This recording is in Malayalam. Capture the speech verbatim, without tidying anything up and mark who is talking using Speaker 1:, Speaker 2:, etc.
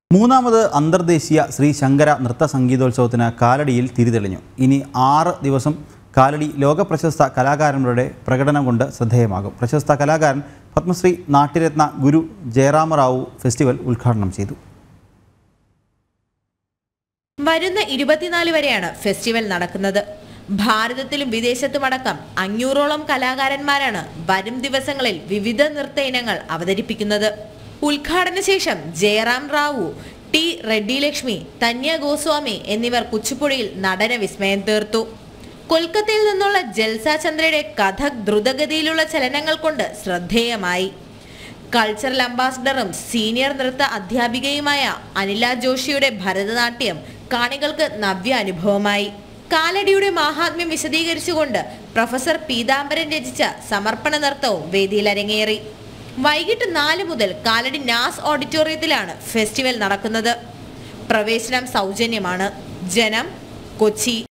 Speaker 1: മൂന്നാമത് അന്തർദേശീയ ശ്രീ ശങ്കര നൃത്ത സംഗീതോത്സവത്തിന് കാലടിയിൽ തിരിതെളിഞ്ഞു. ഇനി ആറ് ദിവസം കാലടി ലോകപ്രശസ്ത കലാകാരന്മാരുടെ പ്രകടനം കൊണ്ട് ശ്രദ്ധേയമാകും. പ്രശസ്ത കലാകാരൻ പത്മശ്രീ നാട്യരത്ന ഗുരു ജയറാമറാവു ഫെസ്റ്റിവൽ ഉദ്ഘാടനം ചെയ്തു.
Speaker 2: വരുന്ന ഇരുപത്തിനാല് വരെയാണ് ഫെസ്റ്റിവൽ നടക്കുന്നത്. ഭാരതത്തിലും വിദേശത്തുമടക്കം അഞ്ഞൂറോളം കലാകാരന്മാരാണ് വരും ദിവസങ്ങളിൽ വിവിധ നൃത്ത ഇനങ്ങൾ അവതരിപ്പിക്കുന്നത്. ഉദ്ഘാടന ശേഷം ജയറാം റാവു, ടി റെഡ്ഡി ലക്ഷ്മി, തന്യ ഗോസ്വാമി എന്നിവർ കുച്ചിപ്പുടിയിൽ നടന വിസ്മയം തീർത്തു. കൊൽക്കത്തയിൽ നിന്നുള്ള ജൽസ ചന്ദ്രയുടെ കഥക് ദ്രുതഗതിയിലുള്ള ചലനങ്ങൾ കൊണ്ട് ശ്രദ്ധേയമായി. കൾച്ചറൽ അംബാസഡറും സീനിയർ നൃത്ത അധ്യാപികയുമായ അനില ജോഷിയുടെ ഭരതനാട്യം കാണികൾക്ക് നവ്യ അനുഭവമായി. കാലടിയുടെ മാഹാത്മ്യം വിശദീകരിച്ചുകൊണ്ട് പ്രൊഫസർ പീതാംബരൻ രചിച്ച സമർപ്പണ നൃത്തവും വേദിയിൽ അരങ്ങേറി. വൈകിട്ട് നാല് മുതൽ കാലടി നാസ് ഓഡിറ്റോറിയത്തിലാണ് ഫെസ്റ്റിവൽ നടക്കുന്നത്. പ്രവേശനം സൗജന്യമാണ്. ജനം, കൊച്ചി.